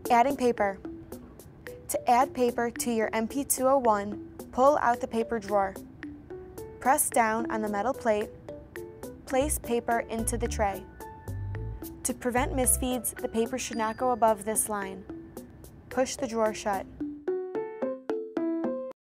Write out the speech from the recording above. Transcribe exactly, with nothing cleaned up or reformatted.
Adding paper. To add paper to your M P two oh one, pull out the paper drawer. Press down on the metal plate. Place paper into the tray. To prevent misfeeds, the paper should not go above this line. Push the drawer shut.